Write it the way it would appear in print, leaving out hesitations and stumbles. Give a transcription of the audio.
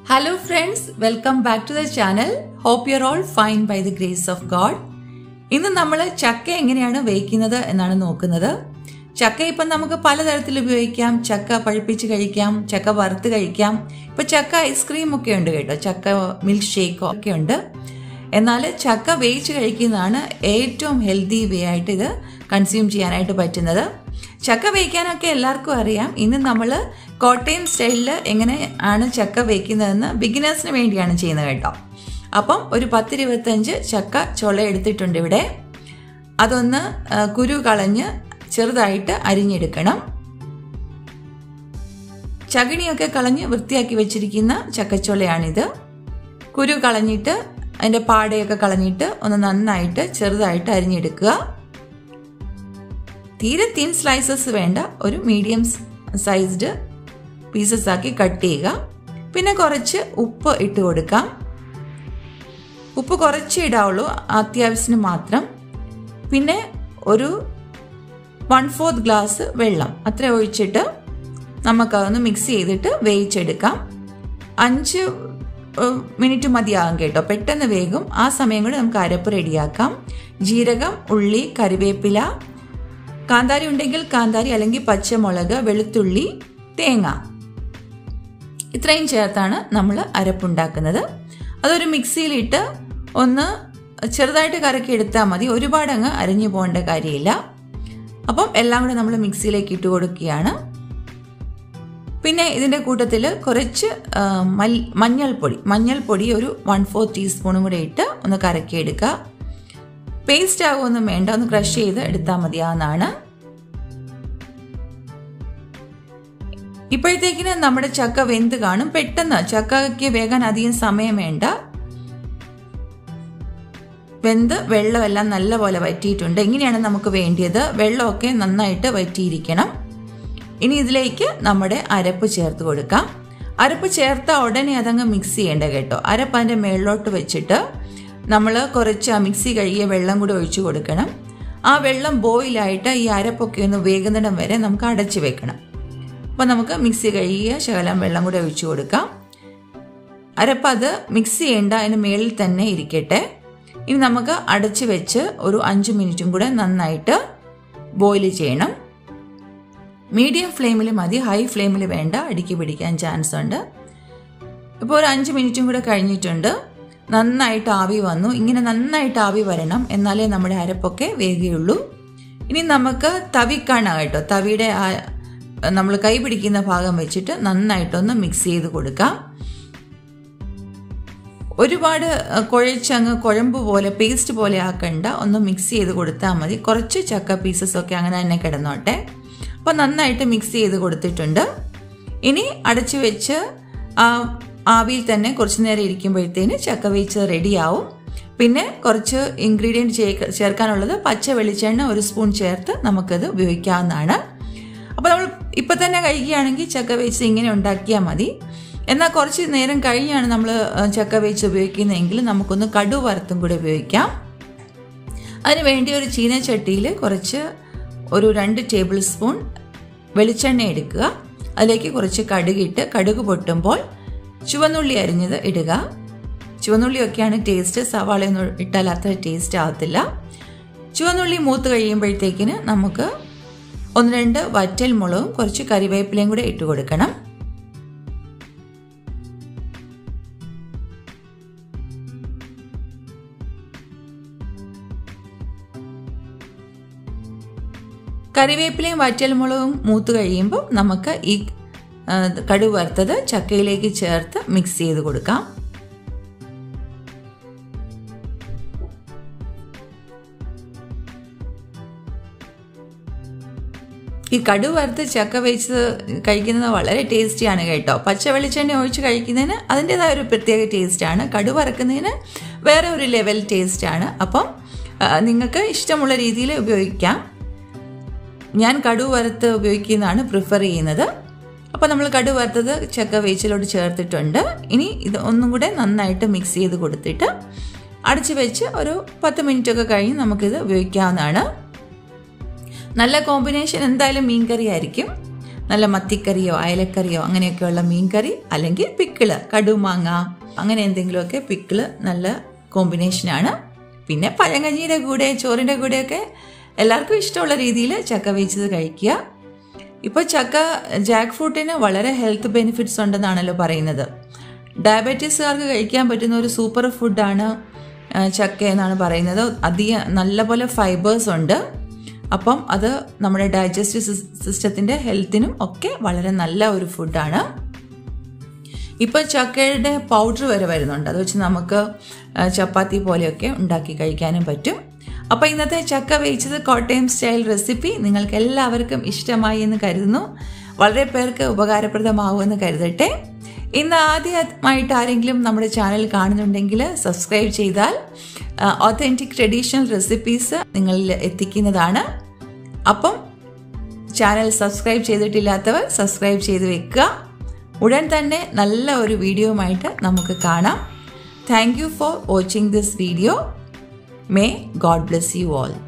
Hello friends, welcome back to the channel. Hope you're all fine by the grace of God. ഇന്ന് നമ്മൾ ചക്ക എങ്ങനെയാണ് വേവിക്കുന്നത് എന്നാണ് നോക്കുന്നത്. ചക്ക ഇപ്പം നമുക്ക് പലതരത്തിൽ ഉപയോഗിക്കാം. ചക്ക പഴുപ്പിച്ച് കഴിക്കാം, ചക്ക വറുത്ത് കഴിക്കാം. ഇപ്പൊ ചക്ക ഐസ്ക്രീം ഒക്കെ ഉണ്ട് കേട്ടോ, ചക്ക മിൽക്ക് ഷേക്ക് ഒക്കെ ഉണ്ട്. എന്നാൽ ചക്ക വേവിച്ച് കഴിക്കുന്നതാണ് ഏറ്റവും ഹെൽത്തി വേ ആയിട്ട് ഇത് കൺസ്യൂം ചെയ്യാനായിട്ട് പറ്റുന്നത്. ചക്ക വേവിക്കാനൊക്കെ എല്ലാവർക്കും അറിയാം. ഇന്ന് നമ്മൾ കോട്ടയം സ്റ്റൈലിൽ എങ്ങനെയാണ് ചക്ക വേവിക്കുന്നതെന്ന് ബിഗിനേഴ്സിന് വേണ്ടിയാണ് ചെയ്യുന്നത് കേട്ടോ. അപ്പം ഒരു 10-25 ചക്ക ചുള എടുത്തിട്ടുണ്ട് ഇവിടെ. അതൊന്ന് കുരു കളഞ്ഞ് ചെറുതായിട്ട് അരിഞ്ഞെടുക്കണം. ചകിണിയൊക്കെ കളഞ്ഞ് വൃത്തിയാക്കി വെച്ചിരിക്കുന്ന ചക്കച്ചുളയാണിത്. കുരു കളഞ്ഞിട്ട് അതിൻ്റെ പാടയൊക്കെ കളഞ്ഞിട്ട് ഒന്ന് നന്നായിട്ട് ചെറുതായിട്ട് അരിഞ്ഞെടുക്കുക. തീരെ തിൻ സ്ലൈസസ് വേണ്ട, ഒരു മീഡിയം സൈസ്ഡ് പീസസ് ആക്കി കട്ട് ചെയ്യുക. പിന്നെ കുറച്ച് ഉപ്പ് ഇട്ട് കൊടുക്കാം. ഉപ്പ് കുറച്ച് ഇടാവുള്ളൂ, അത്യാവശ്യത്തിന് മാത്രം. പിന്നെ ഒരു 1/4 ഗ്ലാസ് വെള്ളം അത്ര ഒഴിച്ചിട്ട് നമുക്കതൊന്ന് മിക്സ് ചെയ്തിട്ട് വേവിച്ചെടുക്കാം. 5 മിനിറ്റ് മതിയാകും കേട്ടോ, പെട്ടെന്ന് വേഗം. ആ സമയം കൂടെ നമുക്ക് അരപ്പ് റെഡിയാക്കാം. ജീരകം, ഉള്ളി, കറിവേപ്പില, കാന്താരി ഉണ്ടെങ്കിൽ കാന്താരി, അല്ലെങ്കിൽ പച്ചമുളക്, വെളുത്തുള്ളി, തേങ്ങ, ഇത്രയും ചേർത്താണ് നമ്മൾ അരപ്പുണ്ടാക്കുന്നത്. അതൊരു മിക്സിയിലിട്ട് ഒന്ന് ചെറുതായിട്ട് കറക്കി എടുത്താൽ മതി, ഒരുപാട് അങ്ങ് അരിഞ്ഞു പോകേണ്ട കാര്യമില്ല. അപ്പം എല്ലാം കൂടെ നമ്മൾ മിക്സിയിലേക്ക് ഇട്ട് കൊടുക്കുകയാണ്. പിന്നെ ഇതിൻ്റെ കൂട്ടത്തിൽ കുറച്ച് മഞ്ഞൾപ്പൊടി ഒരു 1/4 ടീസ്പൂണും കൂടെ ഇട്ട് ഒന്ന് കറക്കിയെടുക്കുക. പേസ്റ്റ് ആകുമൊന്നും വേണ്ട, ഒന്ന് ക്രഷ് ചെയ്ത് എടുത്താൽ മതിയാവുന്നതാണ്. ഇപ്പോഴത്തേക്കിന് നമ്മുടെ ചക്ക വെന്ത് കാണും. പെട്ടെന്ന് ചക്കയ്ക്ക് വേകാൻ അധികം സമയം വേണ്ട. വെന്ത് വെള്ളമെല്ലാം നല്ലപോലെ വറ്റിയിട്ടുണ്ട്. ഇങ്ങനെയാണ് നമുക്ക് വേണ്ടിയത്. വെള്ളമൊക്കെ നന്നായിട്ട് വറ്റിയിരിക്കണം. ഇനി ഇതിലേക്ക് നമ്മുടെ അരപ്പ് ചേർത്ത് കൊടുക്കാം. അരപ്പ് ചേർത്ത ഉടനെ അതങ്ങ് മിക്സ് ചെയ്യേണ്ട കേട്ടോ. അരപ്പ് അതിൻ്റെ മേളിലോട്ട് വെച്ചിട്ട് നമ്മൾ കുറച്ച് ആ മിക്സി കഴുകിയ വെള്ളം കൂടി ഒഴിച്ചു കൊടുക്കണം. ആ വെള്ളം ബോയിലായിട്ട് ഈ അരപ്പൊക്കെ ഒന്ന് വേകുന്നിടം വരെ നമുക്ക് അടച്ചു വെക്കണം. അപ്പോൾ നമുക്ക് മിക്സി കഴുകിയ ശകലം വെള്ളം കൂടി ഒഴിച്ചു കൊടുക്കാം. അരപ്പ് അത് മിക്സ് ചെയ്യേണ്ട, അതിന് മേളിൽ തന്നെ ഇരിക്കട്ടെ. ഇനി നമുക്ക് അടച്ചു വെച്ച് ഒരു 5 മിനിറ്റും കൂടെ നന്നായിട്ട് ബോയിൽ ചെയ്യണം. മീഡിയം ഫ്ലെയിമിൽ മതി, ഹൈ ഫ്ലെയിമിൽ വേണ്ട, അടുക്കി പിടിക്കാൻ ചാൻസ് ഉണ്ട്. ഇപ്പോൾ ഒരു 5 മിനിറ്റും കൂടെ കഴിഞ്ഞിട്ടുണ്ട്. നന്നായിട്ട് ആവി വന്നു. ഇങ്ങനെ നന്നായിട്ട് ആവി വരണം, എന്നാലേ നമ്മുടെ അരപ്പൊക്കെ വേകുകയുള്ളൂ. ഇനി നമുക്ക് തവിക്കാണ് കേട്ടോ, തവിയുടെ നമ്മൾ കൈ പിടിക്കുന്ന ഭാഗം വെച്ചിട്ട് നന്നായിട്ടൊന്ന് മിക്സ് ചെയ്ത് കൊടുക്കാം. ഒരുപാട് കുഴച്ചങ്ങ് കുഴമ്പ് പോലെ പേസ്റ്റ് പോലെ ആക്കണ്ട, ഒന്ന് മിക്സ് ചെയ്ത് കൊടുത്താൽ മതി. കുറച്ച് ചക്ക പീസസ് ഒക്കെ അങ്ങനെ തന്നെ കിടന്നോട്ടെ. അപ്പോൾ നന്നായിട്ട് മിക്സ് ചെയ്ത് കൊടുത്തിട്ടുണ്ട്. ഇനി അടച്ചു വെച്ച് ആവിയിൽ തന്നെ കുറച്ച് നേരം ഇരിക്കുമ്പോഴത്തേന് ചക്ക വേവിച്ച് റെഡിയാവും. പിന്നെ കുറച്ച് ഇൻഗ്രീഡിയൻറ്റ് ചേർക്കാനുള്ളത് പച്ച വെളിച്ചെണ്ണ 1 സ്പൂൺ ചേർത്ത് നമുക്കത് ഉപയോഗിക്കാവുന്നതാണ്. അപ്പോൾ നമ്മൾ ഇപ്പം തന്നെ കഴിക്കുകയാണെങ്കിൽ ചക്ക വേവിച്ച് ഇങ്ങനെ ഉണ്ടാക്കിയാൽ മതി. എന്നാൽ കുറച്ച് നേരം കഴിഞ്ഞാണ് നമ്മൾ ചക്ക വേവിച്ച് ഉപയോഗിക്കുന്നതെങ്കിൽ നമുക്കൊന്ന് കടുക് വറുത്തും കൂടെ ഉപയോഗിക്കാം. അതിന് വേണ്ടി ഒരു ചീനച്ചട്ടിയിൽ കുറച്ച് ഒരു 2 ടേബിൾ സ്പൂൺ വെളിച്ചെണ്ണ എടുക്കുക. അതിലേക്ക് കുറച്ച് കടുകിട്ട് കടുക് പൊട്ടുമ്പോൾ ചുവന്നുള്ളി അരിഞ്ഞത് ഇടുക. ചുവന്നുള്ളിയൊക്കെയാണ് ടേസ്റ്റ്, സവാളയൊന്നും ഇട്ടാൽ അത്ര ടേസ്റ്റ് ആകത്തില്ല. ചുവന്നുള്ളി മൂത്ത് കഴിയുമ്പോഴത്തേക്കിന് നമുക്ക് 1-2 വറ്റൽ മുളകും കുറച്ച് കറിവേപ്പിലയും കൂടെ ഇട്ട് കൊടുക്കണം. കറിവേപ്പിലയും വറ്റൽമുളകും മൂത്ത് കഴിയുമ്പോൾ നമുക്ക് ഈ കടുക് വറുത്തത് ചക്കയിലേക്ക് ചേർത്ത് മിക്സ് ചെയ്ത് കൊടുക്കാം. ഈ കടുക് വറുത്ത് ചക്ക വേവിച്ച് കഴിക്കുന്നത് വളരെ ടേസ്റ്റിയാണ് കേട്ടോ. പച്ച വെളിച്ചെണ്ണ ഒഴിച്ച് കഴിക്കുന്നതിന് അതിൻ്റെതായ ഒരു പ്രത്യേക ടേസ്റ്റാണ്. കടുക് വറുക്കുന്നതിന് വേറെ ഒരു ലെവൽ ടേസ്റ്റാണ്. അപ്പം നിങ്ങൾക്ക് ഇഷ്ടമുള്ള രീതിയിൽ ഉപയോഗിക്കാം. ഞാൻ കടുക് വറുത്ത് ഉപയോഗിക്കുന്നതാണ് പ്രിഫർ ചെയ്യുന്നത്. അപ്പോൾ നമ്മൾ കടുക് വറുത്തത് ചക്ക വേവിച്ചിലോട്ട് ചേർത്തിട്ടുണ്ട്. ഇനി ഇത് ഒന്നും കൂടെ നന്നായിട്ട് മിക്സ് ചെയ്ത് കൊടുത്തിട്ട് അടച്ചു വെച്ച് ഒരു 10 മിനിറ്റ് ഒക്കെ കഴിഞ്ഞ് നമുക്കിത് ഉപയോഗിക്കാവുന്നതാണ്. നല്ല കോമ്പിനേഷൻ എന്തായാലും മീൻകറി ആയിരിക്കും. നല്ല മത്തിക്കറിയോ അയലക്കറിയോ അങ്ങനെയൊക്കെയുള്ള മീൻകറി, അല്ലെങ്കിൽ പിക്കിള്, കടുമാങ്ങ അങ്ങനെ എന്തെങ്കിലുമൊക്കെ പിക്കിള് നല്ല കോമ്പിനേഷനാണ്. പിന്നെ പഴങ്കഞ്ഞിയുടെ കൂടെ ചോറിൻ്റെ കൂടെയൊക്കെ എല്ലാവർക്കും ഇഷ്ടമുള്ള രീതിയിൽ ചക്ക വേവിച്ചത് കഴിക്കുക. ഇപ്പോൾ ജാക്ക് ഫ്രൂട്ടിന് വളരെ ഹെൽത്ത് ബെനിഫിറ്റ്സ് ഉണ്ടെന്നാണല്ലോ പറയുന്നത്. ഡയബറ്റീസുകാർക്ക് കഴിക്കാൻ പറ്റുന്ന ഒരു സൂപ്പർ ഫുഡാണ് ചക്ക എന്നാണ് പറയുന്നത്. അധികം നല്ലപോലെ ഫൈബേഴ്സ് ഉണ്ട്. അപ്പം അത് നമ്മുടെ ഡൈജസ്റ്റീവ് സിസ്റ്റത്തിൻ്റെ ഹെൽത്തിനും ഒക്കെ വളരെ നല്ല ഒരു ഫുഡാണ്. ഇപ്പോൾ ചക്കയുടെ പൗഡർ വരെ വരുന്നുണ്ട്. അത് വെച്ച് നമുക്ക് ചപ്പാത്തി പോലെയൊക്കെ ഉണ്ടാക്കി കഴിക്കാനും പറ്റും. അപ്പോൾ ഇന്നത്തെ ചക്ക വേവിച്ചത് കോട്ടയം സ്റ്റൈൽ റെസിപ്പി നിങ്ങൾക്ക് എല്ലാവർക്കും ഇഷ്ടമായി എന്ന് കരുതുന്നു. വളരെ പേർക്ക് ഉപകാരപ്രദമാവുമെന്ന് കരുതട്ടെ. ഇന്ന് ആദ്യമായിട്ട് ആരെങ്കിലും നമ്മുടെ ചാനൽ കാണുന്നുണ്ടെങ്കിൽ സബ്സ്ക്രൈബ് ചെയ്താൽ ഒതൻറ്റിക് ട്രഡീഷണൽ റെസിപ്പീസ് നിങ്ങളിൽ എത്തിക്കുന്നതാണ്. അപ്പം ചാനൽ സബ്സ്ക്രൈബ് ചെയ്തിട്ടില്ലാത്തവർ സബ്സ്ക്രൈബ് ചെയ്ത് വെക്കുക. ഉടൻ തന്നെ നല്ല ഒരു വീഡിയോയുമായിട്ട് നമുക്ക് കാണാം. Thank you for watching this video. May God bless you all.